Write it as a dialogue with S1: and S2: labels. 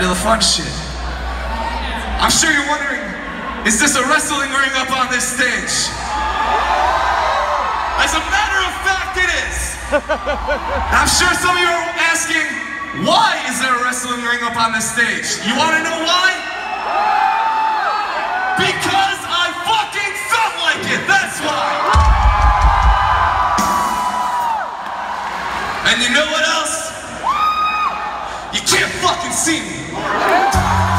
S1: to the fun shit. I'm sure you're wondering, is this a wrestling ring up on this stage? As a matter of fact, it is. I'm sure some of you are asking, why is there a wrestling ring up on this stage? You want to know why? Because I fucking felt like it, that's why. And you know what else? You can't fucking see me.